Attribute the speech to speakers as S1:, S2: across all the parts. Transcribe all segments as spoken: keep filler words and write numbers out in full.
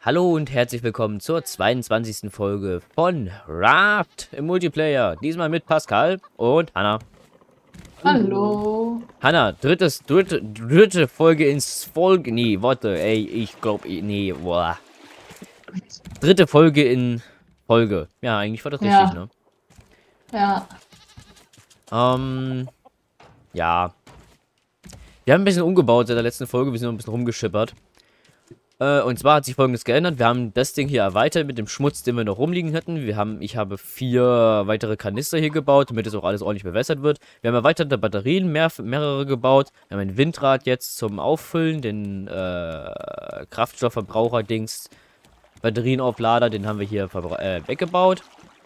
S1: Hallo und herzlich willkommen zur zweiundzwanzigsten Folge von Raft im Multiplayer. Diesmal mit Pascal und Hanna.
S2: Hallo.
S1: Hanna, drittes, dritte, dritte Folge ins Folge. Nee, warte, ey, ich glaube, nee, boah. Dritte Folge in Folge. Ja, eigentlich war das richtig,
S2: Ja,
S1: ne?
S2: ja.
S1: Ähm, ja. Wir haben ein bisschen umgebaut seit der letzten Folge. Wir sind noch ein bisschen rumgeschippert. Äh, und zwar hat sich Folgendes geändert. Wir haben das Ding hier erweitert mit dem Schmutz, den wir noch rumliegen hatten. Wir haben, ich habe vier weitere Kanister hier gebaut, damit es auch alles ordentlich bewässert wird. Wir haben erweiterte Batterien, mehr, mehrere gebaut. Wir haben ein Windrad jetzt zum Auffüllen, den äh, Kraftstoffverbraucher-Dings, Batterienauflader, den haben wir hier äh, weggebaut.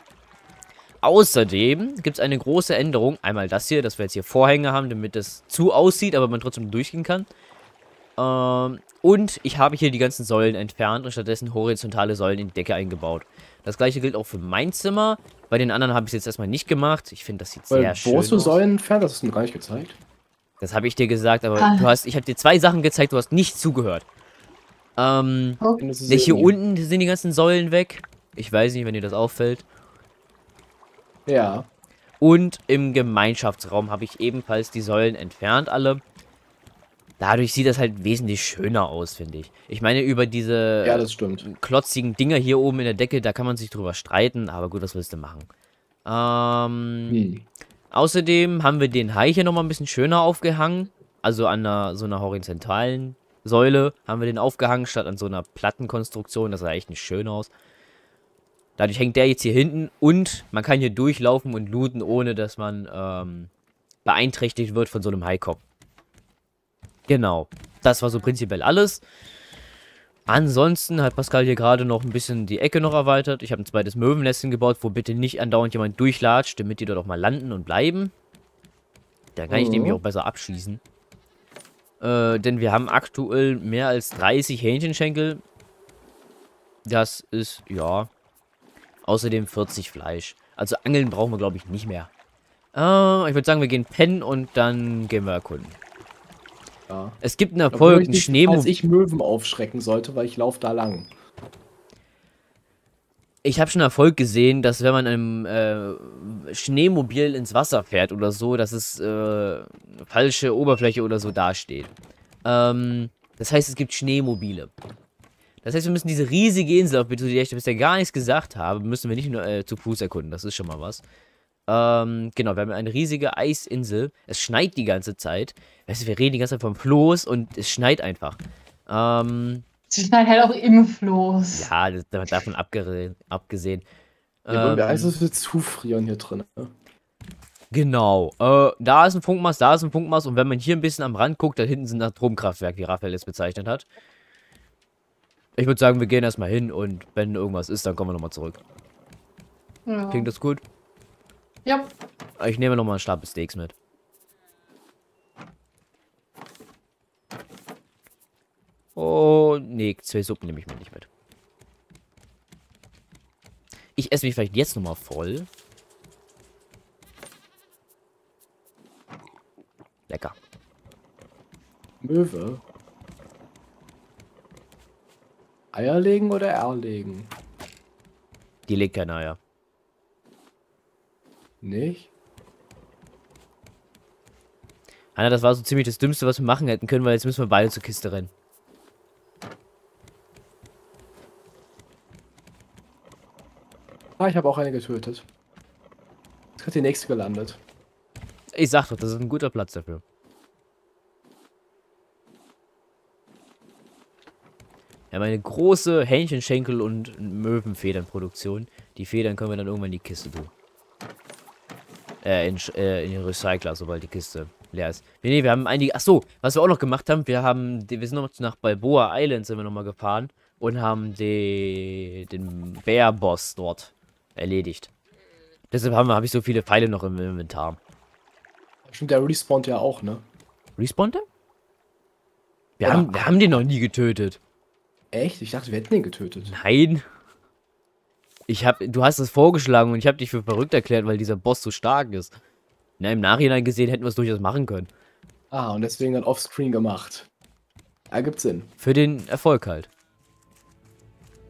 S1: Außerdem gibt es eine große Änderung. Einmal das hier, dass wir jetzt hier Vorhänge haben, damit es zu aussieht, aber man trotzdem durchgehen kann. Ähm, und ich habe hier die ganzen Säulen entfernt und stattdessen horizontale Säulen in die Decke eingebaut. Das gleiche gilt auch für mein Zimmer. Bei den anderen habe ich es jetzt erstmal nicht gemacht. Ich finde, das sieht sehr
S3: Weil,
S1: schön
S3: wo
S1: aus.
S3: hast du Säulen entfernt? Das hast du mir gar nicht gezeigt.
S1: Das habe ich dir gesagt, aber
S2: Ah.
S1: du hast, ich habe dir zwei Sachen gezeigt, du hast nicht zugehört. Ähm,
S2: Oh,
S3: Das ist
S1: ne, hier
S3: irgendwie-
S1: unten sind die ganzen Säulen weg. Ich weiß nicht, wenn dir das auffällt.
S3: Ja.
S1: Und im Gemeinschaftsraum habe ich ebenfalls die Säulen entfernt, alle. Dadurch sieht das halt wesentlich schöner aus, finde ich. Ich meine, über diese
S3: Ja, das stimmt.
S1: klotzigen Dinger hier oben in der Decke, da kann man sich drüber streiten, aber gut, was willst du machen? Ähm,
S3: Hm.
S1: Außerdem haben wir den Hai hier nochmal ein bisschen schöner aufgehangen. Also an einer, so einer horizontalen Säule haben wir den aufgehangen, statt an so einer Plattenkonstruktion. Das sah echt nicht schön aus. Dadurch hängt der jetzt hier hinten und man kann hier durchlaufen und looten, ohne dass man ähm, beeinträchtigt wird von so einem Haikopf. Genau. Das war so prinzipiell alles. Ansonsten hat Pascal hier gerade noch ein bisschen die Ecke noch erweitert. Ich habe ein zweites Möwennestchen gebaut, wo bitte nicht andauernd jemand durchlatscht, damit die dort auch mal landen und bleiben. Da kann ich
S3: Mhm.
S1: nämlich auch besser abschießen. Äh, denn wir haben aktuell mehr als dreißig Hähnchenschenkel. Das ist, ja, außerdem vierzig Fleisch. Also Angeln brauchen wir, glaube ich, nicht mehr. Äh, ich würde sagen, wir gehen pennen und dann gehen wir erkunden.
S3: Ja.
S1: Es gibt einen
S3: Obwohl
S1: Erfolg,
S3: ich
S1: einen
S3: nicht,
S1: Schneemobil.
S3: als ich Möwen aufschrecken sollte, weil ich laufe da lang.
S1: Ich habe schon Erfolg gesehen, dass wenn man einem äh, Schneemobil ins Wasser fährt oder so, dass es äh, falsche Oberfläche oder so dasteht. Ähm, das heißt, es gibt Schneemobile. Das heißt, wir müssen diese riesige Insel, auf die ich bisher gar nichts gesagt habe, müssen wir nicht nur äh, zu Fuß erkunden. Das ist schon mal was. Ähm, genau, wir haben eine riesige Eisinsel. Es schneit die ganze Zeit. Weißt du, wir reden die ganze Zeit vom Floß und es schneit einfach. Ähm,
S2: sie schneiden halt auch im Floß.
S1: ja, das, davon abgesehen. abgesehen.
S3: Ja, ähm, mir
S1: Ähm,
S3: ist es wird zufrieren hier drin. Ne?
S1: Genau. Äh, da ist ein Funkmast, da ist ein Funkmast. Und wenn man hier ein bisschen am Rand guckt, da hinten sind Atomkraftwerke, wie Raphael es bezeichnet hat. Ich würde sagen, wir gehen erstmal hin und wenn irgendwas ist, dann kommen wir nochmal zurück.
S2: Ja.
S1: Klingt das gut?
S2: Ja.
S1: Ich nehme nochmal einen Stapel Steaks mit. Oh, nee, zwei Suppen nehme ich mir nicht mit. Ich esse mich vielleicht jetzt nochmal voll. Lecker.
S3: Möwe. Eier legen oder erlegen?
S1: Die legt keine Eier.
S3: Nicht?
S1: Hanna, das war so ziemlich das Dümmste, was wir machen hätten können, weil jetzt müssen wir beide zur Kiste rennen.
S3: Ah, ich habe auch eine getötet. Jetzt hat die nächste gelandet.
S1: Ich sag doch, das ist ein guter Platz dafür. Wir haben eine große Hähnchenschenkel- und Möwenfedernproduktion. Die Federn können wir dann irgendwann in die Kiste tun. Äh, in, äh, in den Recycler, sobald die Kiste leer ist. Nee, nee, wir haben einige... Achso, was wir auch noch gemacht haben, wir haben... Wir sind noch nach Balboa Island sind wir nochmal gefahren und haben die, den Bär-Boss dort erledigt. Deshalb habe hab ich so viele Pfeile noch im Inventar.
S3: Stimmt, der respawnt ja auch, ne?
S1: Respawnte? Wir,
S3: Ja.
S1: haben, wir haben den noch nie getötet.
S3: Echt? Ich dachte, wir hätten den getötet.
S1: Nein. Ich hab, du hast es vorgeschlagen und ich habe dich für verrückt erklärt, weil dieser Boss so stark ist. Na, im Nachhinein gesehen hätten wir es durchaus machen können.
S3: Ah, und deswegen dann offscreen gemacht. Ergibt Sinn.
S1: Für den Erfolg halt.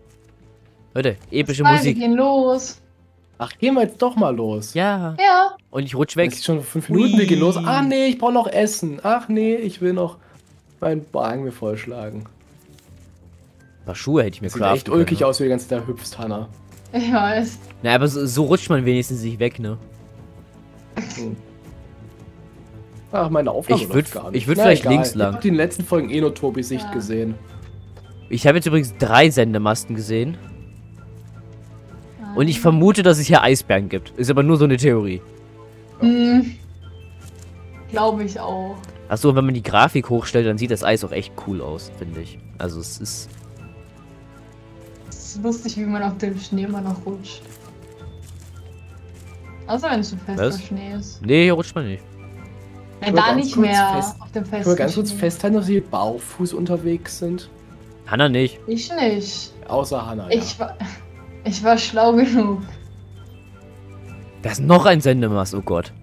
S1: Leute, epische
S2: Nein, wir
S1: Musik.
S2: gehen los.
S3: Ach, gehen wir jetzt doch mal los.
S1: Ja.
S2: Ja.
S1: Und ich rutsch
S3: Es
S1: weg.
S3: ist schon fünf Minuten, wir gehen los.
S1: Hui.
S3: Ah, nee, ich brauche noch Essen. Ach, nee, ich will noch meinen Wagen mir vollschlagen.
S1: Ein paar Schuhe hätte ich mir
S3: Sieht
S1: craften
S3: echt ulkig
S1: können, ne?
S3: aus, wie die ganze Zeit da hüpft, Hannah.
S2: Ich weiß.
S1: Na, aber so, so rutscht man wenigstens nicht weg, ne?
S3: Hm. Ach, meine Aufnahme
S1: Ich
S3: läuft
S1: würd-
S3: gar nicht.
S1: ich würd
S3: Na,
S1: vielleicht
S3: egal.
S1: links lang.
S3: Ich hab die in den letzten Folgen eh nur Tobis Sicht
S2: Ja.
S3: gesehen.
S1: Ich habe jetzt übrigens drei Sendemasten gesehen.
S2: Ah.
S1: Und ich vermute, dass es hier Eisbären gibt. Ist aber nur so eine Theorie.
S2: Hm. Glaube ich auch.
S1: Achso, und wenn man die Grafik hochstellt, dann sieht das Eis auch echt cool aus, finde ich. Also es ist...
S2: Es ist lustig, wie man auf dem Schneemann noch rutscht. Außer wenn es so fester
S1: Was?
S2: Schnee ist.
S1: Nee, hier rutscht man nicht.
S2: Ja,
S3: Können wir
S2: da
S3: ganz
S2: nicht
S3: kurz
S2: mehr
S3: fest-
S2: auf dem
S3: Können
S2: festen
S3: wir ganz kurz
S2: Schnee.
S3: festhalten, dass wir barfuß unterwegs sind?
S1: Hanna nicht.
S2: Ich nicht.
S3: Außer Hannah,
S2: Ich
S3: ja.
S2: war, ich war schlau genug.
S1: Da ist noch ein Sendemast, oh Gott.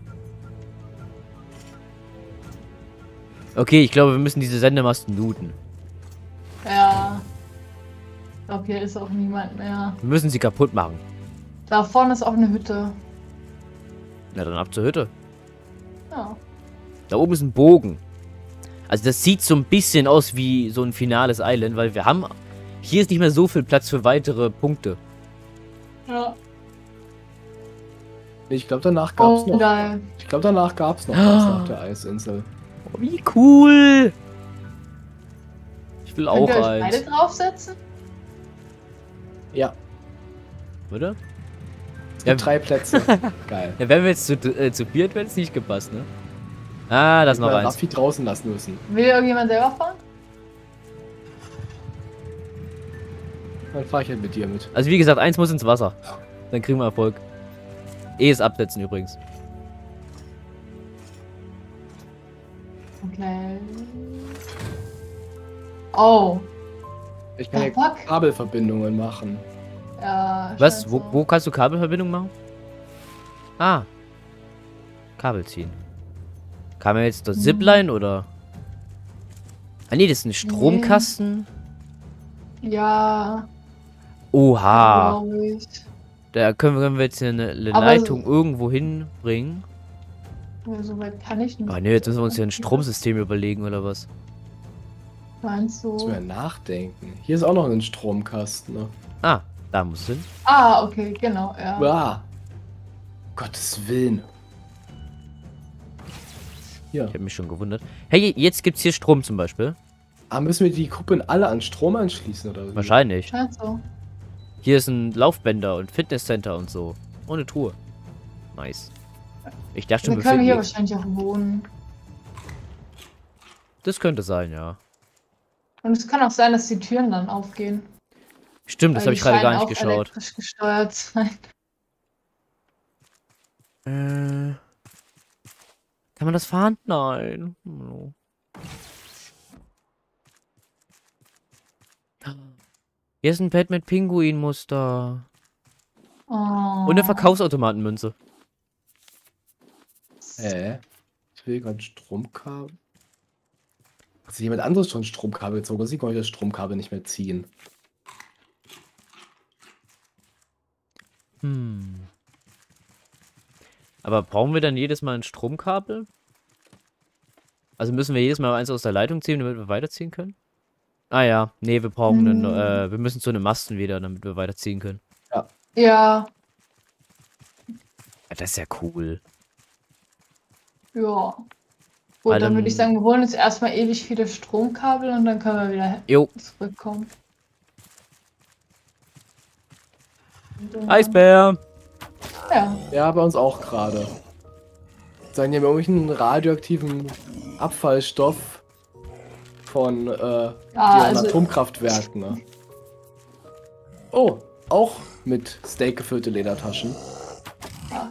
S1: Okay, ich glaube, wir müssen diese Sendemasten looten.
S2: Ja. Ich glaube, hier ist auch niemand mehr.
S1: Wir müssen sie kaputt machen.
S2: Da vorne ist auch eine Hütte.
S1: Na dann ab zur Hütte.
S2: Ja.
S1: Da oben ist ein Bogen. Also das sieht so ein bisschen aus wie so ein finales Island, weil wir haben... Hier ist nicht mehr so viel Platz für weitere Punkte.
S2: Ja.
S3: Ich glaube, danach gab's
S2: Oh,
S3: noch.
S2: geil.
S3: Ich glaube, danach gab's noch was nach der Eisinsel.
S1: Oh, wie cool! Ich will
S2: Könnt
S1: auch
S2: ihr euch
S1: eins.
S2: beide draufsetzen?
S3: Ja,
S1: Oder?
S3: es
S1: Ja.
S3: gibt drei Plätze. Geil.
S1: Ja, wenn wir jetzt zu, äh, zu viert, wäre es nicht gepasst, ne? Ah, da ist noch
S3: Wir
S1: eins.
S3: Raffi draußen lassen müssen.
S2: Will irgendjemand selber fahren?
S3: Dann fahre ich halt mit dir mit.
S1: Also wie gesagt, eins muss ins Wasser. Dann kriegen wir Erfolg. Eh ist absetzen übrigens.
S2: Okay. Oh.
S3: Ich kann
S2: The
S3: ja
S2: fuck?
S3: Kabelverbindungen machen.
S2: Ja,
S1: Was?
S2: scheiße.
S1: Wo, wo kannst du Kabelverbindung machen? Ah. Kabel ziehen. Kam ja jetzt das
S2: Hm.
S1: Zipline oder? Ah nee, das ist ein Stromkasten.
S2: Ja,
S1: Oha.
S2: glaube ich.
S1: Da können wir, können wir jetzt hier eine, eine
S2: Aber-
S1: Leitung irgendwo hinbringen.
S2: Ja, so weit kann ich nicht.
S1: Ah nee, jetzt müssen wir uns hier ein Stromsystem überlegen oder was?
S2: Meinst
S3: Müssen
S2: du?
S3: wir nachdenken. Hier ist auch noch ein Stromkasten. Ne?
S1: Ah, da muss es hin.
S2: Ah, okay, genau, ja.
S3: Ah. Gottes Willen. Hier.
S1: Ich habe mich schon gewundert. Hey, jetzt gibt's hier Strom zum Beispiel.
S3: Ah, müssen wir die Gruppen alle an Strom anschließen oder wie?
S1: Wahrscheinlich.
S2: Scheint so.
S1: Hier ist ein Laufbänder und Fitnesscenter und so. Ohne Truhe. Nice. Ich dachte schon,
S2: Wir
S1: wir
S2: können hier
S1: finden...
S2: wahrscheinlich auch wohnen.
S1: Das könnte sein, ja.
S2: Und es kann auch sein, dass die Türen dann aufgehen.
S1: Stimmt, das
S2: weil
S1: habe ich
S2: die
S1: gerade gar
S2: scheinen
S1: nicht
S2: auch
S1: geschaut.
S2: elektrisch gesteuert zu sein.
S1: Äh, kann man das fahren? Nein. No. Hier ist ein Pad mit Pinguinmuster.
S2: Oh.
S1: Und eine Verkaufsautomatenmünze.
S3: Hä? Ich will gerade Stromkabel. Hat sich jemand anderes schon Stromkabel gezogen? Sie kann ich das Stromkabel nicht mehr ziehen.
S1: Hm. Aber brauchen wir dann jedes Mal ein Stromkabel? Also müssen wir jedes Mal eins aus der Leitung ziehen, damit wir weiterziehen können? Ah ja, nee, wir brauchen einen,
S2: Hm.
S1: äh, wir müssen zu einem Masten wieder, damit wir weiterziehen können.
S2: Ja,
S1: Ja, das ist ja cool.
S2: ja. Gut,
S1: Weil
S2: dann würde
S1: dann-
S2: ich sagen, wir holen uns erstmal ewig viele Stromkabel und dann können wir wieder
S1: Jo,
S2: zurückkommen. Und, äh,
S1: Eisbär!
S2: Ja.
S3: Ja, bei uns auch gerade. Sagen die haben irgendwelchen radioaktiven Abfallstoff von äh,
S2: Ja,
S3: den
S2: also,
S3: Atomkraftwerken. Ne? Oh, auch mit Steak gefüllte Ledertaschen.
S2: ja.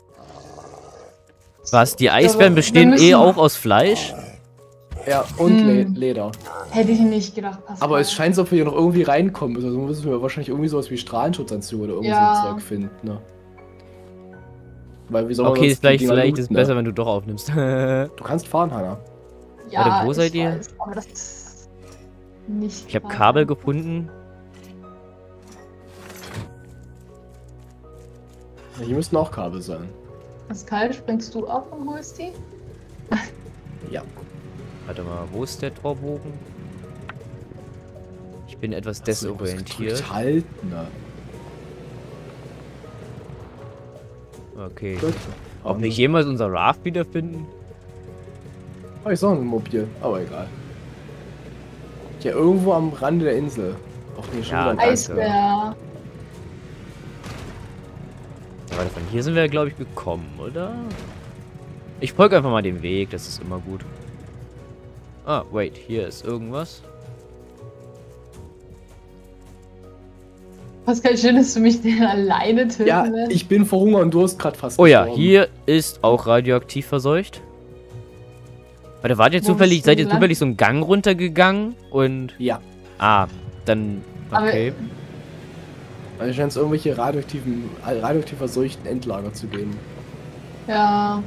S1: Was, die
S2: wir-
S1: Eisbären
S2: wir
S1: bestehen
S2: müssen-
S1: eh auch aus Fleisch?
S3: Ja, und Le
S2: Hm.
S3: Leder.
S2: Hätte ich nicht gedacht, Pascal.
S3: Aber es scheint so, als ob wir hier noch irgendwie reinkommen. Also müssen wir wahrscheinlich irgendwie sowas wie Strahlenschutzanzüge oder irgend
S2: Ja.
S3: so ein Zeug finden. Ne? Weil wie soll man
S1: Okay,
S3: sonst die
S1: vielleicht,
S3: Dinger
S1: vielleicht
S3: looten,
S1: ist es
S3: ne?
S1: besser, wenn du doch aufnimmst.
S3: Du kannst fahren, Hanna.
S2: Ja,
S1: Warte, wo
S2: ich
S1: seid ihr?
S2: weiß, aber das ist nicht.
S1: Ich habe
S2: gerade.
S1: Kabel gefunden.
S3: Hier müssten auch Kabel sein.
S2: Pascal, springst du ab und holst die?
S3: Ja.
S1: Warte mal, wo ist der Torbogen? Ich bin etwas
S3: So,
S1: desorientiert.
S3: Halten. Ne?
S1: Okay.
S3: Gut.
S1: Ob wir jemals unser Raft wiederfinden?
S3: Oh, ich sah ein Mobil, aber egal. Ja, irgendwo am Rande der Insel. Auch nicht schon
S1: Ja,
S3: wieder ein
S1: danke.
S2: Eisbär.
S1: Ja, warte, von hier sind wir, glaube ich, gekommen, oder? Ich folge einfach mal dem Weg, das ist immer gut. Ah, wait, hier ist irgendwas.
S2: Pascal, schön, dass du mich denn alleine töten
S3: Ja,
S2: lässt.
S3: ich bin vor Hunger und Durst gerade fast
S1: Oh ja,
S3: gestorben.
S1: hier ist auch radioaktiv verseucht. Warte, wart ihr
S2: Wo
S1: zufällig,
S2: bist du
S1: seid ihr
S2: gelandet?
S1: zufällig so einen Gang runtergegangen und...
S3: Ja.
S1: Ah, dann...
S2: Aber-
S1: Okay.
S3: Also scheint es irgendwelche radioaktiven, radioaktiv verseuchten Endlager zu geben.
S2: Ja,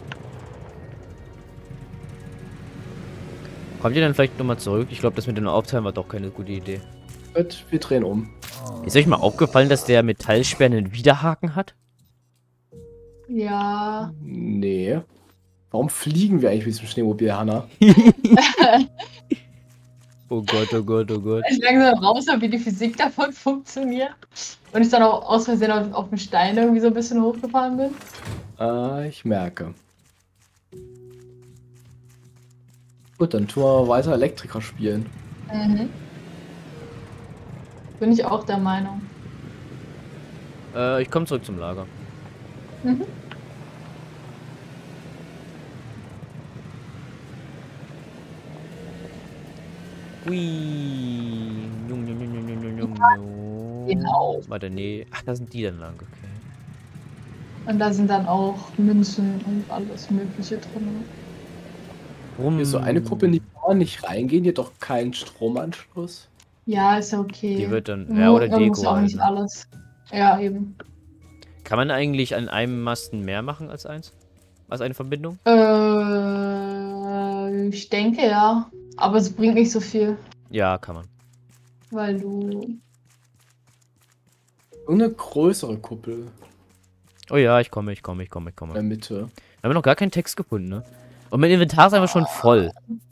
S1: Kommt ihr dann vielleicht nochmal zurück? Ich glaube, das mit den Aufteilen war doch keine gute Idee.
S3: Gut, wir drehen um.
S1: Ist euch mal aufgefallen, dass der Metallsperr einen Widerhaken hat?
S2: ja.
S3: Nee. Warum fliegen wir eigentlich mit diesem Schneemobil, Hanna?
S1: Oh Gott, oh Gott, oh Gott.
S2: Ich langsam raus habe, wie die Physik davon funktioniert. Und ich dann auch aus Versehen auf, auf den Stein irgendwie so ein bisschen hochgefahren bin.
S3: Ah, ich merke. Gut, dann tun wir weiter Elektriker spielen.
S2: Mhm. Bin ich auch der Meinung.
S1: Äh, ich komme zurück zum Lager.
S2: Mhm.
S1: Hui. Jung, jung, jung, jung, jung, jung, jung.
S2: Genau.
S1: Warte, nee. Ach, da sind die dann lang, okay.
S2: Und da sind dann auch Münzen und alles Mögliche drin.
S1: Warum?
S3: Hier ist so eine Gruppe, in die kann man nicht reingehen, die hat doch keinen Stromanschluss.
S2: Ja, ist ja okay.
S1: Die wird dann-
S2: Nur-
S1: ja, oder
S2: man muss
S1: Deko
S2: auch nicht
S1: halt, ne?
S2: alles. Ja, eben.
S1: Kann man eigentlich an einem Masten mehr machen als eins? Als eine Verbindung?
S2: Äh, ich denke ja. Aber es bringt nicht so viel,
S1: Ja, kann man.
S2: weil du.
S3: Irgendeine größere Kuppel
S1: Oh ja, ich komme, ich komme, ich komme, ich
S3: in der
S1: komme.
S3: Mitte.
S1: Wir haben noch gar keinen Text gefunden, ne? Und mein Inventar ist einfach schon voll.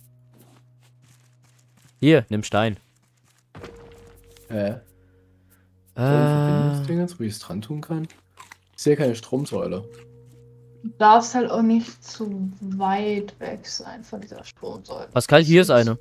S1: Hier, nimm Stein.
S3: Hä? Äh,
S1: Äh,
S3: Verbindungsdingens, wo ich es dran tun kann? Ich sehe keine Stromsäule.
S2: Du darfst halt auch nicht zu weit weg sein von dieser Stromsäule.
S1: Pascal, hier ist eine.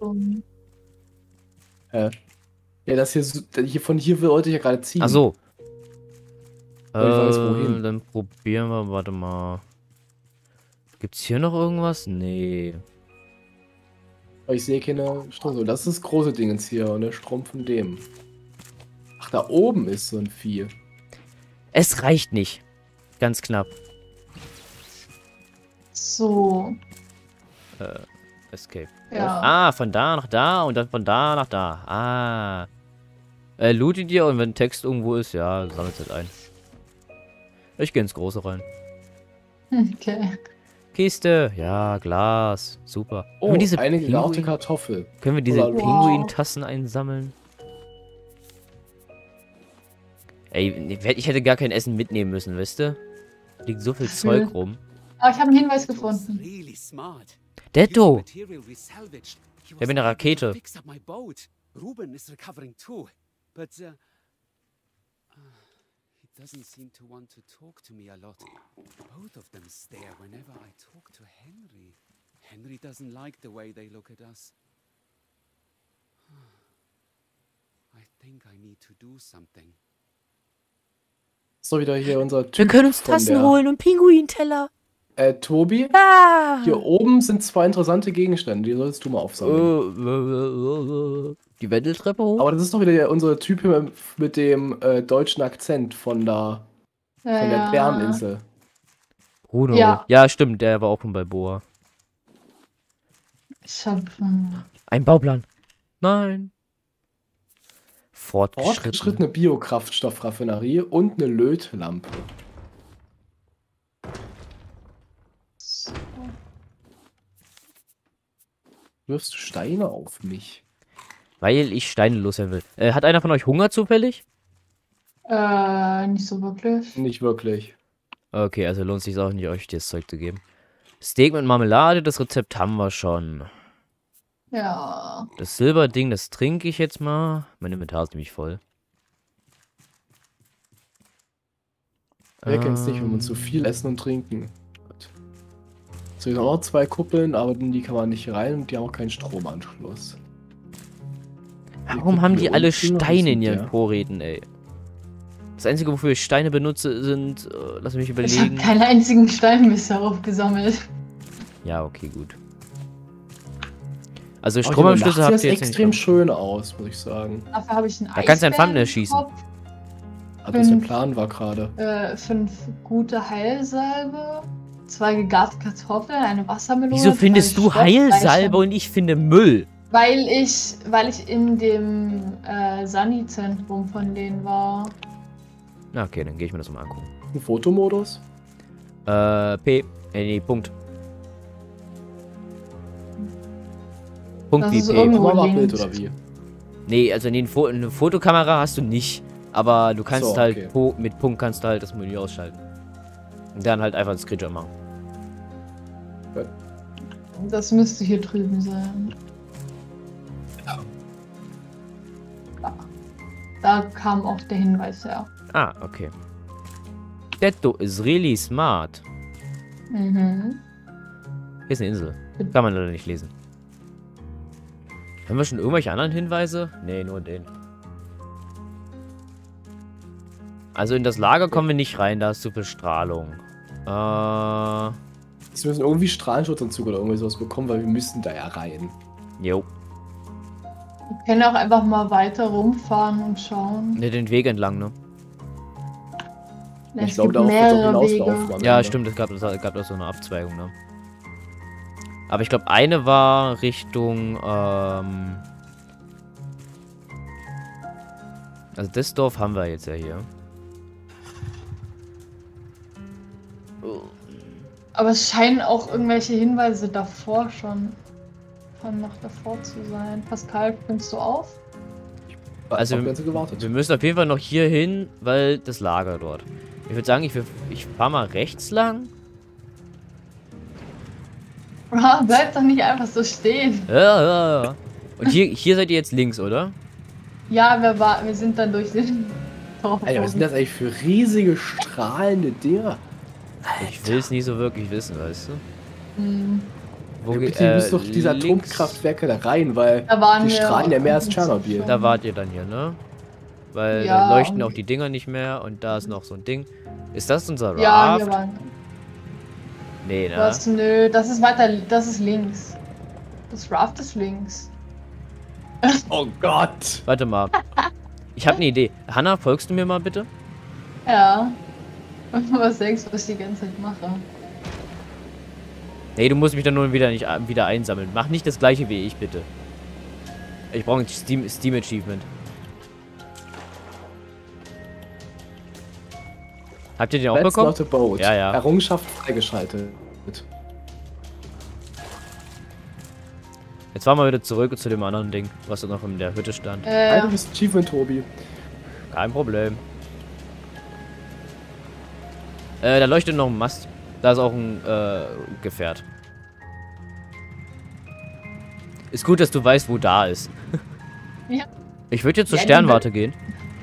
S3: Hä? Ja, das hier, so- hier von hier wollte ich ja gerade ziehen.
S1: Ach so.
S3: Aber die Frage ist,
S1: Äh,
S3: wohin?
S1: dann probieren wir, warte mal. Gibt's hier noch irgendwas? Nee.
S3: Aber ich sehe keine Stromsäule. Das ist das große Dingens hier und der Strom von dem. Ach, da oben ist so ein Vieh.
S1: Es reicht nicht. Ganz knapp.
S2: So,
S1: Escape.
S2: ja.
S1: Ah, von da nach da und dann von da nach da. Ah. Äh, lootet ihr und wenn Text irgendwo ist, ja, sammelt es halt ein. Ich gehe ins Große rein.
S2: Okay.
S1: Kiste, ja, Glas, super.
S3: Oh,
S1: können wir diese,
S3: eine gegarte
S1: Pinguin,
S3: Kartoffel.
S1: können wir diese
S3: Wow.
S1: Pinguin-Tassen einsammeln? Ey, ich hätte gar kein Essen mitnehmen müssen, wisst ihr? Liegt so viel Zeug rum.
S2: Aber ich habe einen Hinweis gefunden.
S1: Detto!
S4: Ich
S1: habe eine Rakete.
S4: Ruben is recovering too, but uh, he doesn't seem to want to talk to me a lot. Both of them stare whenever I talk to Henry. Henry doesn't like the way they look at us. I think I need to do something.
S3: So, wieder hier unser Typ.
S1: Wir können uns
S3: von
S1: Tassen
S3: der-
S1: holen und Pinguinteller.
S3: Äh, Tobi,
S1: Ah!
S3: hier oben sind zwei interessante Gegenstände, die solltest du mal aufsammeln.
S1: Äh, Die Wendeltreppe hoch?
S3: Aber das ist doch wieder der, unser Typ hier mit dem äh, deutschen Akzent von da, von der
S2: Ja.
S3: Bäreninsel.
S1: Bruno.
S2: Ja.
S1: Ja, stimmt, der war auch von Balboa.
S2: Ich hab. hm,
S1: Ein Bauplan. Nein. Fortgeschritten.
S3: Fortgeschrittene Biokraftstoffraffinerie und eine Lötlampe. Wirfst du Steine auf mich?
S1: Weil ich Steine loswerden will. Äh, hat einer von euch Hunger zufällig?
S2: Äh, nicht so wirklich.
S3: Nicht wirklich.
S1: Okay, also lohnt sich auch nicht, euch das Zeug zu geben. Steak mit Marmelade, das Rezept haben wir schon.
S2: Ja.
S1: Das Silberding, das trinke ich jetzt mal. Mein Inventar ist nämlich voll.
S3: Wer kennt's nicht, wenn man zu viel essen und trinken. Gut. So, hier sind auch noch zwei Kuppeln, aber in die kann man nicht rein und die haben auch keinen Stromanschluss.
S1: Warum haben die alle
S3: unten, was
S1: Steine in
S3: sind
S1: ihren
S3: der?
S1: Vorräten, ey? Das Einzige, wofür ich Steine benutze, sind... Äh, lass mich
S2: Ich habe
S1: überlegen.
S2: keinen einzigen Stein bisher aufgesammelt.
S1: Ja, okay, gut. Also
S3: Aber
S1: Stromanschlüsse
S3: hier
S1: habt
S3: macht's
S1: ihr
S3: jetzt
S1: jetzt
S3: extrem
S1: nicht.
S3: schön aus, muss ich sagen.
S2: Dafür habe ich einen
S1: Da kannst du ein
S2: Eisbären
S1: Thumbnail
S2: im
S1: schießen.
S2: Kopf,
S3: Also was der
S2: Fünf.
S3: Plan war gerade.
S2: äh, fünf gute Heilsalbe, zwei gegarte Kartoffeln, eine Wassermelone.
S1: Wieso
S2: zwei
S1: findest du
S2: Stoff, drei
S1: Heilsalbe
S2: Steine.
S1: und ich finde Müll?
S2: Weil ich, weil ich in dem äh, Sani-Zentrum von denen war.
S1: Na, okay, dann gehe ich mir das mal angucken.
S3: Ein Fotomodus?
S1: Äh, P. Äh, nee, Punkt. Punkt
S2: Das
S1: wie
S2: ist
S1: P.
S2: irgendwo-
S3: Kamerabild
S2: links.
S3: oder wie?
S1: Nee, also nee, eine, Fo eine Fotokamera hast du nicht. Aber du kannst
S3: So,
S1: halt,
S3: okay.
S1: po mit Punkt kannst du halt das Menü ausschalten. Und dann halt einfach ein Screenshot machen.
S2: Das müsste hier drüben sein. Da. Da kam auch der Hinweis her.
S1: Ah, okay. Detto is really smart.
S2: Mhm.
S1: Hier ist eine Insel. Kann man leider nicht lesen. Haben wir schon irgendwelche anderen Hinweise? Nee, nur den. Also in das Lager kommen wir nicht rein, da ist zu viel Strahlung. Äh,
S3: Sie müssen irgendwie Strahlenschutzanzug oder irgendwie sowas bekommen, weil wir müssen da ja rein.
S1: jo.
S2: Wir können auch einfach mal weiter rumfahren und schauen.
S1: Ne, den Weg entlang, ne?
S2: Es
S3: Ich glaube,
S2: gibt
S3: darauf wird auch
S2: mehrere
S3: hinauslaufen.
S2: Wege.
S3: am
S1: Ja,
S3: Ende.
S1: stimmt, es gab, es gab auch so eine Abzweigung, ne? Aber ich glaube, eine war Richtung, ähm... Also das Dorf haben wir jetzt ja hier.
S2: Aber es scheinen auch irgendwelche Hinweise davor schon von noch davor zu sein. Pascal, findest du auf?
S1: Also,
S3: Auf die ganze gewartet.
S1: Wir müssen auf jeden Fall noch hier hin, weil das Lager dort. Ich würde sagen, ich, ich fahre mal rechts lang.
S2: Ah, bleib doch nicht einfach so stehen.
S1: Ja, ja, ja. Und hier, hier seid ihr jetzt links, oder?
S2: Ja, wir, war, wir sind dann durch den Dorf.
S3: Ey, was sind das eigentlich für riesige strahlende Dinger?
S1: Ich will es nie so wirklich wissen, weißt du?
S2: Hm,
S1: Wo
S3: Ja,
S1: ge-
S3: bitte, ihr müsst
S1: äh,
S3: doch diese
S1: links-
S3: Atomkraftwerke da rein, weil
S2: da waren
S3: die
S2: wir.
S3: strahlen ja mehr als Tschernobyl.
S1: Da wart ihr dann hier, ne? Weil
S2: Ja.
S1: da leuchten auch die Dinger nicht mehr und da ist noch so ein Ding. Ist das unser
S2: Ja,
S1: Raft?
S2: wir waren.
S1: Nee, ne?
S2: Was? Nö, das ist weiter. Das ist links. Das Raft ist links.
S3: Oh Gott!
S1: Warte mal. Ich habe eine Idee. Hanna, folgst du mir mal bitte?
S2: Ja. Was denkst du, was ich die ganze Zeit mache?
S1: Nee, du musst mich dann nur wieder nicht äh, wieder einsammeln. Mach nicht das gleiche wie ich, bitte. Ich brauche ein Steam, Steam Achievement. Habt ihr den auch
S3: That's
S1: bekommen?
S3: not a boat.
S1: Ja, ja.
S3: Errungenschaft freigeschaltet.
S1: Jetzt fahren wir wieder zurück zu dem anderen Ding, was da noch in der Hütte stand.
S2: Äh,
S3: Einiges Achievement, Tobi.
S1: Kein Problem. Äh, da leuchtet noch ein Mast. Da ist auch ein äh, Gefährt. Ist gut, dass du weißt, wo da ist.
S2: Ja.
S1: Ich würde jetzt zur
S2: Ja,
S1: Sternwarte gehen.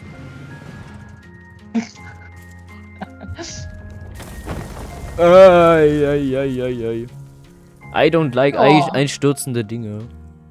S1: Ei, ei, ei, ei, ei. I don't like
S2: Oh.
S1: ei- einstürzende Dinge.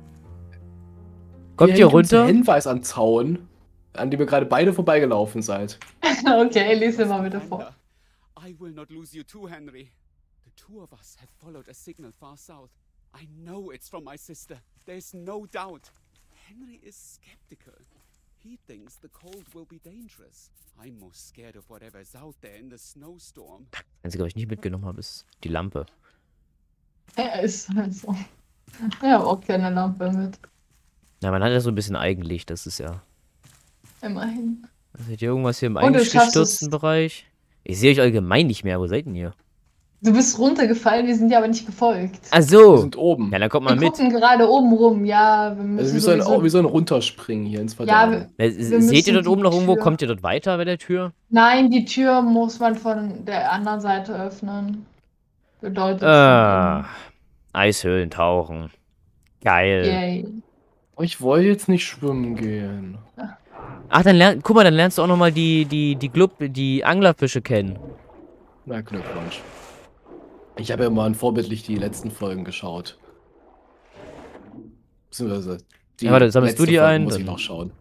S1: Kommt
S3: Hier
S1: ihr
S3: hängt uns ein
S1: runter?
S3: Hinweis am Zaun, an dem ihr gerade beide vorbeigelaufen seid.
S2: okay, lese mal bitte vor.
S4: I will not lose you too, Henry. The two of us have followed a signal far south. I know it's from my sister. There's no doubt. Henry is skeptical. He thinks the cold will be dangerous. I'm most scared of whatever's out there in the snowstorm.
S1: Das Einzige, was ich nicht mitgenommen habe, ist die Lampe.
S2: Er ist halt so. Ich habe auch keine Lampe mit.
S1: Na, man hat ja so ein bisschen Eigenlicht, das ist ja...
S2: Immerhin.
S1: Seht ihr irgendwas hier im
S2: Und du schaffst
S1: eingestürzten
S2: es.
S1: Bereich? Ich sehe euch allgemein nicht mehr. Wo seid denn ihr?
S2: Du bist runtergefallen, wir sind dir aber nicht gefolgt.
S1: Ach
S3: Wir
S1: so.
S3: sind oben.
S1: Ja, dann kommt
S2: Wir
S1: mal mit.
S2: gucken gerade oben rum, ja. Wir müssen
S3: Also wir sollen,
S2: sowieso-
S3: wir sollen runterspringen hier ins
S2: Ja,
S3: Verderben.
S2: wir,
S1: Äh,
S2: wir
S1: Seht ihr
S2: müssen
S1: dort oben
S2: die
S1: noch irgendwo?
S2: Tür-
S1: Kommt ihr dort weiter bei der Tür?
S2: Nein, die Tür muss man von der anderen Seite öffnen. Bedeutet
S1: Ah, Eishöhlen tauchen. Geil.
S2: Yay.
S3: Ich wollte jetzt nicht schwimmen gehen.
S1: Ach, dann lern, guck mal, dann lernst du auch nochmal die, die, die Glub, die Anglerfische kennen.
S3: Na, Glückwunsch. Ich habe ja mal vorbildlich die letzten Folgen geschaut. Beziehungsweise die
S1: Ja, warte, sammelst du
S3: letzte
S1: die
S3: Folge
S1: ein?
S3: muss ich
S1: Dann-
S3: noch schauen.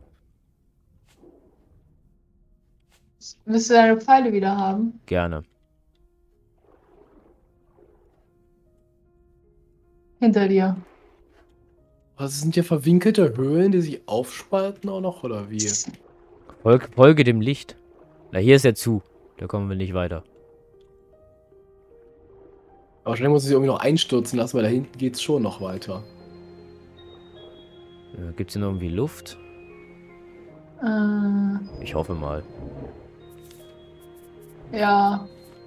S2: Willst du deine Pfeile wieder haben?
S1: Gerne.
S2: Hinter dir.
S3: Was sind hier verwinkelte Höhlen, die sich aufspalten auch noch, oder wie?
S1: Folge, folge dem Licht. Na, hier ist er zu. Da kommen wir nicht weiter.
S3: Aber schnell muss ich irgendwie noch einstürzen lassen, weil da hinten geht's schon noch weiter.
S1: Äh, Gibt's hier noch irgendwie Luft?
S2: Äh,
S1: Ich hoffe mal.
S2: ja.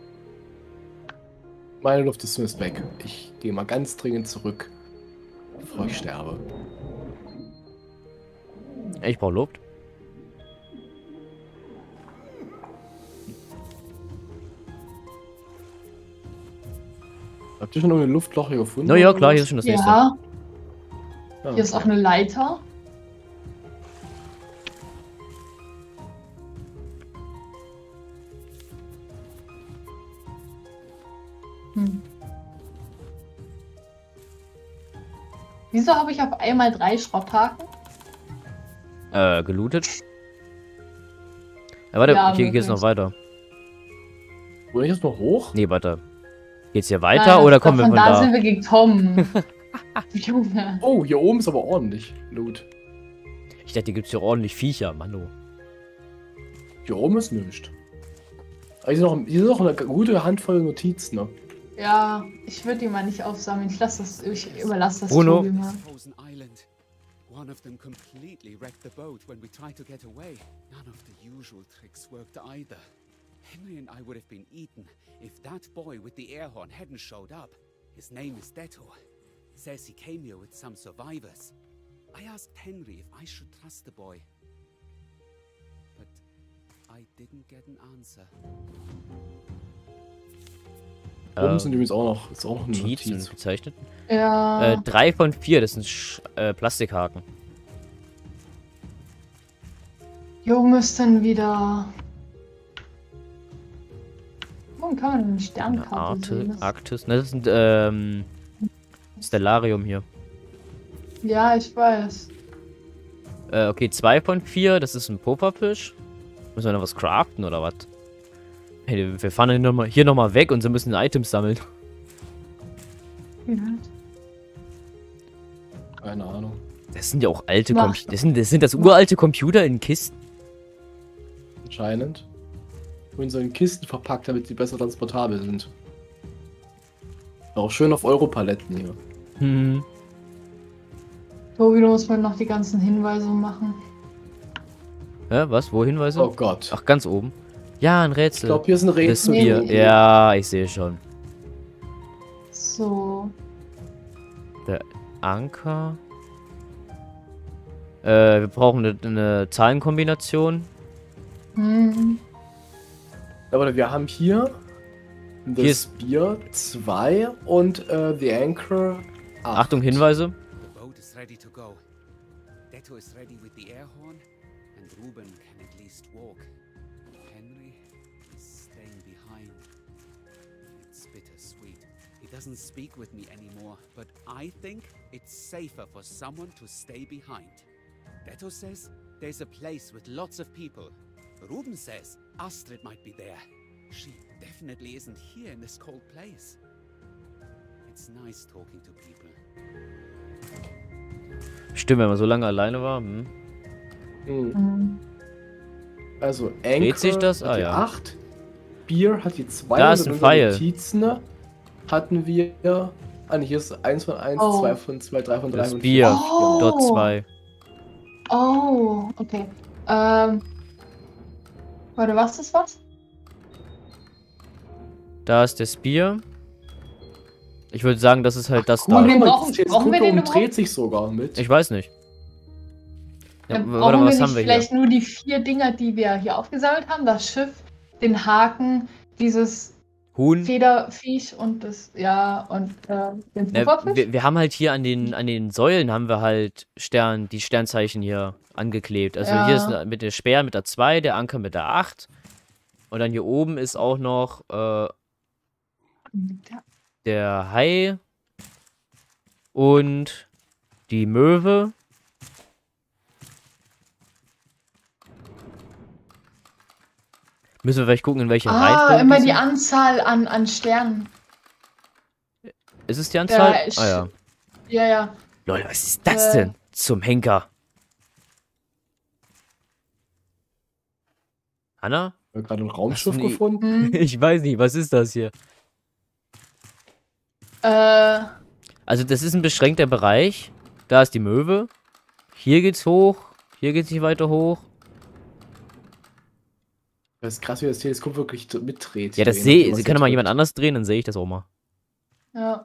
S3: Meine Luft ist zumindest weg. Ich gehe mal ganz dringend zurück, bevor ich sterbe.
S1: Ich brauche Luft.
S3: Habt ihr schon irgendein Luftloch hier gefunden?
S1: Na ja,
S3: oder
S1: klar, hier
S3: was?
S1: ist schon das nächste.
S2: Ja,
S3: Ah,
S2: hier ist auch
S3: okay.
S2: eine Leiter. Hm. Wieso habe ich auf einmal drei Schrotthaken?
S1: Äh, gelootet. Ja, warte,
S2: Ja,
S1: hier geht's
S2: wirklich.
S1: noch weiter.
S3: Wollen ich jetzt noch hoch?
S1: Nee, warte. Geht's hier weiter
S2: Nein,
S1: oder kommen wir
S2: von
S1: von
S2: da?
S1: da?
S2: sind wir gekommen. Junge.
S3: Oh, hier oben ist aber ordentlich Loot.
S1: Ich dachte, hier gibt's hier ordentlich Viecher, Mano.
S3: Hier oben ist nichts. Aber hier ist noch, hier ist noch eine gute Handvoll Notizen, ne?
S2: Ja, ich würde die mal nicht aufsammeln. Ich lasse das, ich überlasse das
S1: Bruno.
S2: Tobi mal.
S4: Frozen Island. One of them completely wrecked the boat when we tried to get away. None of the usual tricks worked either. Henry and I would have been eaten if that boy with the air horn hadn't showed up. His name is Detto. Says he came here with some survivors. I asked Henry if I should trust the boy. But I didn't get an answer.
S3: Oben
S1: Äh,
S3: sind übrigens auch noch, ist auch noch eine
S1: Notizen
S3: Notiz.
S1: gezeichnet.
S2: Ja.
S1: Äh, drei von vier, das sind Sch äh, Plastikhaken.
S2: Jo, müssten wieder. Warum kann man eine
S1: Eine
S2: Sternkarte
S1: Arte,
S2: sehen? Das-
S1: Arktis. Ne, das sind, ähm, Stellarium hier.
S2: Ja, ich weiß.
S1: Äh, okay, zwei von vier, das ist ein Popafisch. Müssen wir noch was craften oder was? Hey, wir fahren hier nochmal hier noch mal weg und so müssen Items sammeln.
S3: Keine Ahnung.
S1: Das sind ja auch alte
S2: Mach
S1: Computer. Das sind, das sind das uralte Computer in Kisten.
S3: Anscheinend. Und so in Kisten verpackt, damit sie besser transportabel sind. Auch schön auf Europaletten hier.
S1: Hm.
S2: Tobi, du musst mir noch die ganzen Hinweise machen.
S1: Ja, was? Wo Hinweise?
S3: Oh Gott.
S1: Ach, ganz oben. Ja, ein
S3: Ich
S1: Rätsel.
S3: glaube, hier ist ein
S1: Das
S3: Rätsel.
S1: Bier.
S2: Nee.
S1: Ja, ich sehe schon.
S2: So.
S1: Anker. Äh, wir brauchen eine, eine Zahlenkombination.
S2: Hm.
S3: Aber wir haben hier das
S1: Hier ist-
S3: Bier zwei und äh, The Anchor acht.
S1: Achtung, Hinweise.
S4: The boat is ready to go. Detto is ready with the air horn, and Ruben can at least walk. Henry is staying behind. It's bittersweet. He doesn't speak with me anymore, but I think it's safer for someone to stay behind. Detto says there's a place with lots of people. Ruben says Astrid might be there. She definitely isn't here in this cold place. It's nice talking to people.
S1: Stimmt, wenn man so lange alleine war. Hm.
S3: Hm.
S2: Hm.
S3: Also Anchor
S1: Dreht sich das?
S3: hat
S1: Ah,
S3: die
S1: ja.
S3: acht. Bier hat die zwei.
S1: Da
S3: und
S1: ist
S3: in
S1: ein
S3: unseren
S1: Pfeil.
S3: Notizen hatten wir. Ah, nee, hier ist eins von eins,
S2: Oh.
S3: zwei von zwei, drei von drei
S1: Das
S3: und
S1: Bier.
S3: vier.
S2: Oh.
S1: Dort zwei.
S2: Oh, okay. Ähm. Warte, was ist was?
S1: Da ist das Bier. Ich würde sagen, das ist halt das
S2: Und
S1: da.
S2: den
S3: Guck mal,
S2: brauchen-
S3: das
S2: brauchen wir den
S3: Publikum dreht
S2: überhaupt?
S3: sich sogar mit.
S1: Ich weiß nicht. Ja,
S2: Dann
S1: warte
S2: brauchen
S1: mal,
S2: wir
S1: was
S2: nicht
S1: haben wir hier?
S2: vielleicht nur die vier Dinger, die wir hier aufgesammelt haben. Das Schiff, den Haken, dieses
S1: Huhn.
S2: Federviech und das, ja, und äh, den
S1: Ne,
S2: Pufferfisch.
S1: wir, wir haben halt hier an den, an den Säulen haben wir halt Stern, die Sternzeichen hier angeklebt. Also hier ist
S2: Ja.
S1: eine- mit der Speer mit der zwei, der Anker mit der acht. Und dann hier oben ist auch noch äh, der Hai und die Möwe. Müssen wir vielleicht gucken, in welche
S2: Ah,
S1: Reihenfolge
S2: immer
S1: die
S2: die
S1: sind.
S2: Anzahl an, an Sternen.
S1: Ist es die Anzahl?
S2: Ja, ich-
S1: ah ja.
S2: Ja, ja.
S1: Leute, was ist das
S2: Äh.
S1: denn? Zum Henker. Hanna?
S3: Wir haben gerade ein Raumschiff
S1: Hast du nie-
S3: gefunden.
S2: Hm,
S1: Ich weiß nicht, was ist das hier?
S2: äh,
S1: Also das ist ein beschränkter Bereich. Da ist die Möwe. Hier geht's hoch. Hier geht's nicht weiter hoch.
S3: Das ist krass, wie das Teleskop wirklich d- mitdreht.
S1: Ja, das
S3: Je
S1: sehe
S3: nachdem,
S1: Sie
S3: was
S1: können
S3: ihr
S1: mal jemand
S3: drückt.
S1: anders drehen, dann sehe ich das auch mal.
S2: ja.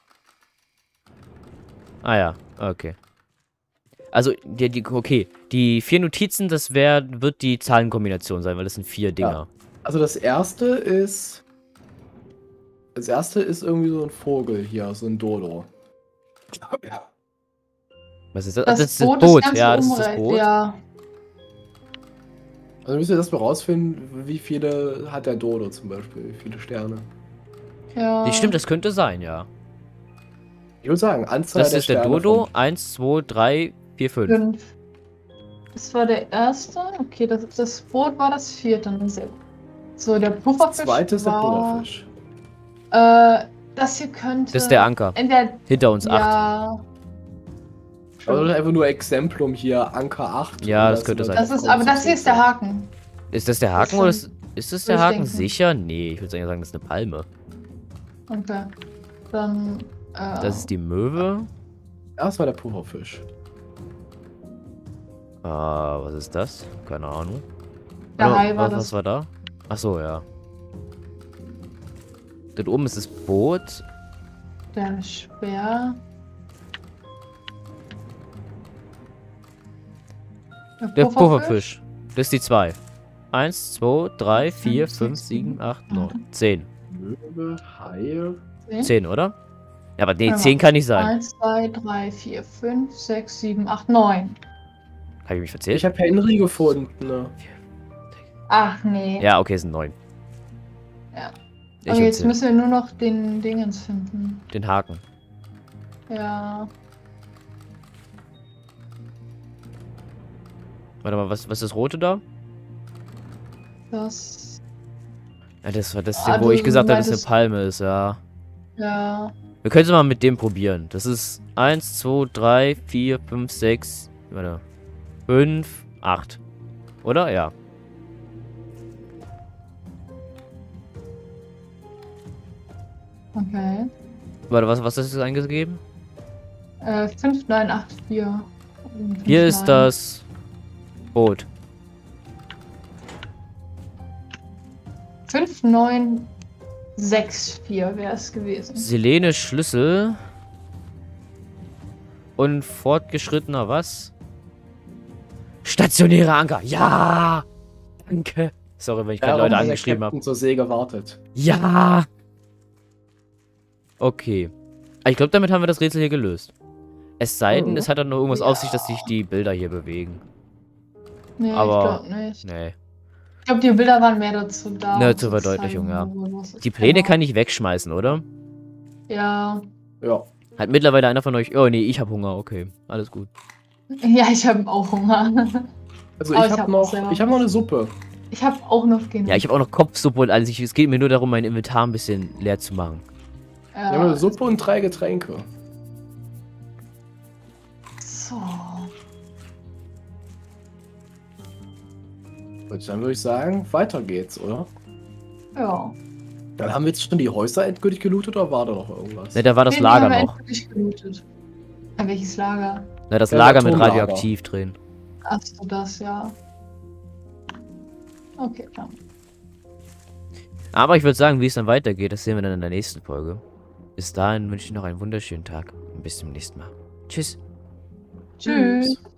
S1: Ah ja, okay. Also, die, die, okay. Die vier Notizen, das wär, wird die Zahlenkombination sein, weil das sind vier Dinger.
S3: Also das erste ist. Das erste ist irgendwie so ein Vogel hier, so ein Dodo.
S1: Was ist das?
S2: Das,
S1: das ist
S2: Boot
S1: das Boot.
S2: ist ganz
S1: Ja, das ist das
S2: umre-
S1: Boot.
S2: Ja.
S3: Also müsst ihr das mal rausfinden, wie viele hat der Dodo zum Beispiel, wie viele Sterne.
S2: Ja.
S1: Die stimmt, das könnte sein, ja.
S3: Ich würde sagen, Anzahl
S1: Das
S3: der
S1: ist der
S3: Sterne
S1: Dodo.
S3: vom-
S1: eins, zwei, drei, vier, fünf.
S2: Fünf. Das war der erste. Okay, das, das Boot war das vierte. Dann sehr gut. So, der
S3: Das
S2: Pufferfisch
S3: zweite ist der
S2: war...
S3: Pufferfisch.
S2: Äh, das hier könnte...
S1: Das ist der Anker.
S2: Entweder...
S1: Hinter uns acht.
S2: Ja...
S3: Also einfach nur Exemplum hier, Anker acht.
S1: Ja,
S3: und
S1: das
S3: da
S1: könnte
S3: sind
S1: sein.
S2: Das ist, aber das hier ist der Haken.
S1: Ist das der Haken
S2: Das
S1: oder
S2: schon-
S1: ist, ist das
S2: würde
S1: der
S2: ich
S1: Haken
S2: denken.
S1: sicher? Nee, ich würde sagen, das ist eine Palme.
S2: Okay. Dann... Äh,
S1: Das ist die Möwe.
S3: Das war der Pufferfisch.
S1: Ah, was ist das? Keine Ahnung.
S2: Der
S1: Oder
S2: Hai war
S1: was,
S2: das.
S1: was war da? Ach so, ja. Dort oben ist das Boot.
S2: Der Speer.
S1: Der Pufferfisch. Das ist die zwei. Eins, zwei, drei, vier,
S2: Fünf,
S1: fünf,
S2: sechs,
S1: sieben,
S2: sieben,
S1: acht, neun. Zehn.
S3: Möwe, Haie.
S1: Zehn, oder? Ja, aber nee,
S2: Ja.
S1: zehn kann nicht sein.
S2: eins, zwei, drei, vier, fünf, sechs, sieben, acht, neun.
S1: Habe ich mich verzählt?
S3: Ich habe Henry gefunden. Ne?
S2: Ach nee.
S1: Ja, okay, es sind neun.
S2: Ja.
S1: Ich
S2: Aber
S1: und
S2: jetzt
S1: zehn.
S2: müssen wir nur noch den Dingens finden.
S1: Den Haken.
S2: Ja.
S1: Warte mal, was, was ist das Rote da?
S2: Das.
S1: Ja, das war das,
S2: Ah,
S1: wo
S2: du
S1: ich gesagt habe, dass eine
S2: meintest-
S1: Palme ist, ja.
S2: Ja.
S1: Wir können es mal mit dem probieren. Das ist eins, zwei, drei, vier, fünf, sechs, warte, fünf, acht. Oder? Ja.
S2: Okay.
S1: Warte, was, was ist das eingegeben?
S2: Äh, fünf, neun, acht, vier.
S1: Hier ist das Boot.
S2: fünf, neun, sechs, vier wäre es gewesen.
S1: Selene Schlüssel. Und fortgeschrittener was? Stationärer Anker. Ja! Danke. Sorry, wenn ich gerade
S3: Darum
S1: Leute
S3: hat der
S1: angeschrieben habe.
S3: Captain zur See gewartet.
S1: Ja! Okay. Ich glaube, damit haben wir das Rätsel hier gelöst. Es sei denn,
S3: Oh.
S1: es hat dann noch irgendwas
S2: Ja.
S1: auf sich, dass sich die Bilder hier bewegen.
S2: Nee,
S1: Aber-
S2: ich glaube nicht.
S1: Nee.
S2: Ich glaube, die Bilder waren mehr dazu da.
S1: Ne,
S2: um
S1: zur
S2: zu
S1: Verdeutlichung,
S2: zeigen,
S1: ja.
S2: wo was ist.
S1: Die Pläne
S2: Genau.
S1: kann ich wegschmeißen, oder?
S2: Ja.
S3: Ja.
S1: Hat mittlerweile einer von euch... Oh, nee, ich habe Hunger. Okay, alles gut.
S2: Ja, ich habe auch Hunger.
S3: Also
S2: Aber
S3: ich
S2: ich
S3: habe
S2: hab
S3: noch,
S2: auch selber
S3: ich habe noch eine Suppe.
S2: Ich habe auch noch genug.
S1: Ja, ich habe auch noch Kopfsuppe und alles. Ich, es geht mir nur darum, mein Inventar ein bisschen leer zu machen.
S3: Ich habe eine
S2: Ja.
S3: Suppe und drei Getränke.
S2: So.
S3: Und dann würde ich sagen, weiter geht's, oder?
S2: Ja.
S3: Dann haben wir jetzt schon die Häuser endgültig gelootet oder war da noch irgendwas?
S1: Ne, da war das
S2: Nee, die
S1: Lager
S2: haben wir
S1: noch.
S2: endgültig gelootet. Ja, welches Lager?
S1: Ne, das
S3: Ja,
S1: Lager mit
S3: Atomlager.
S1: radioaktiv drin.
S2: Achso, das, ja. Okay, klar.
S1: Aber ich würde sagen, wie es dann weitergeht, das sehen wir dann in der nächsten Folge. Bis dahin wünsche ich noch einen wunderschönen Tag und bis zum nächsten Mal. Tschüss.
S2: Tschüss.